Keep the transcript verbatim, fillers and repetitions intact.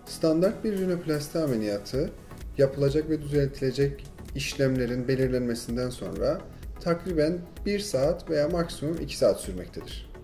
Standart bir rinoplasti ameliyatı, yapılacak ve düzeltilecek işlemlerin belirlenmesinden sonra takriben bir saat veya maksimum iki saat sürmektedir.